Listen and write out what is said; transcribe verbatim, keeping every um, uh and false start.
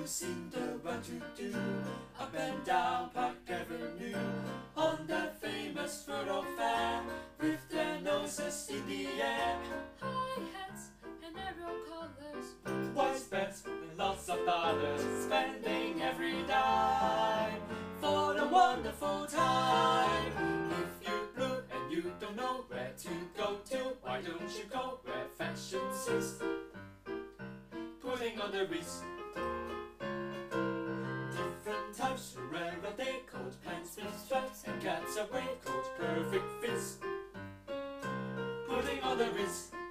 you seem the one to do. Up and down Park Avenue, on the famous thoroughfare, with their noses in the air. High hats and narrow collars, White spats and lots of dollars, spending every dime for the wonderful time. If you're blue and you don't know where to go to, why don't you go where fashion sits? Putting on the Ritz. Different types to wear a day coat, pants with straps and cats a raincoat, perfect fits. Putting on the Ritz.